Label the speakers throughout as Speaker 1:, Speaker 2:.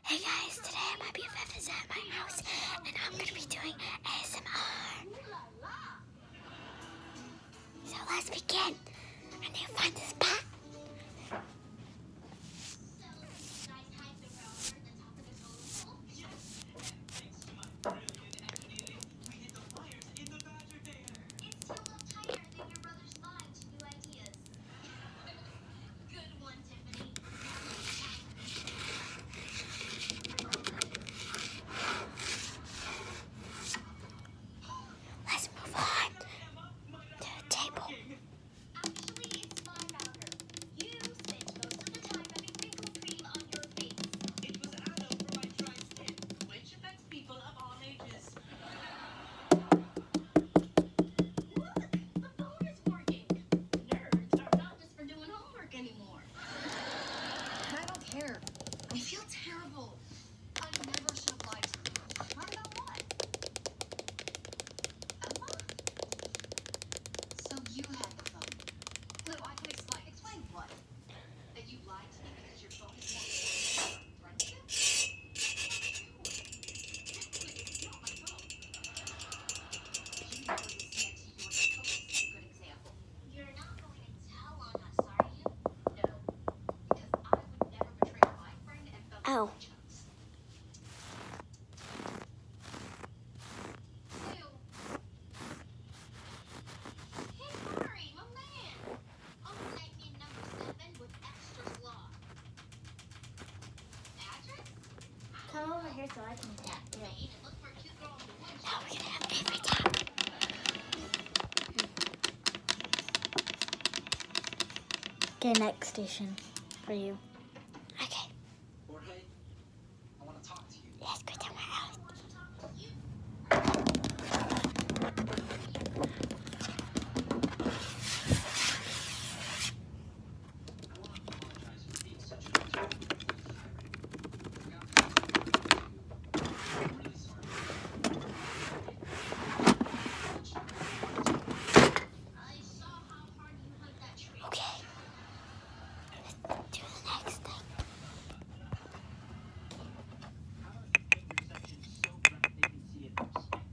Speaker 1: Hey guys, today my BFF is at my house and I'm going to be doing ASMR. So let's begin. I need to find this bat. Let's move on to the table.
Speaker 2: I feel terrible. I never should have lied to you. Lied about what? Emma? So you had the phone. No, I can explain. Explain what? That you lied to me because your phone is more important than friendship? It's not my phone. You know this next to yours is a good example. You're not going to tell on us, are you? No. Because I would never betray my friend and fellow.
Speaker 1: Oh.
Speaker 3: Come over here so I can tap you.
Speaker 1: Now we're going to have every tap.
Speaker 3: Okay, next station for you.
Speaker 1: Okay,
Speaker 4: Jorge, I want to talk to you.
Speaker 1: let's go to my house.
Speaker 4: I want to apologize for being such a jerk. I'm really sorry.
Speaker 2: I saw how hard you hugged that tree.
Speaker 1: Okay, let's do the next thing.
Speaker 4: How about you make your section so bright they can see it from space?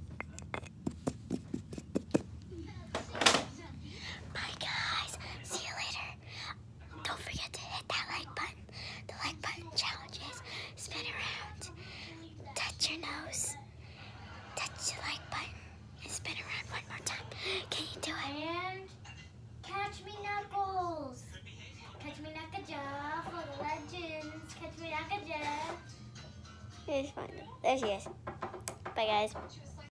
Speaker 1: Bye guys, see you later. Don't forget to hit that like button. The like button challenges. Spin around, touch your nose, touch the like button, and spin around one more time. Can you do it?
Speaker 3: And catch me Knuckles. Catch me Knucklejaw for the legends. Catch me Knucklejaw.
Speaker 1: It's fine. There she is. Bye guys.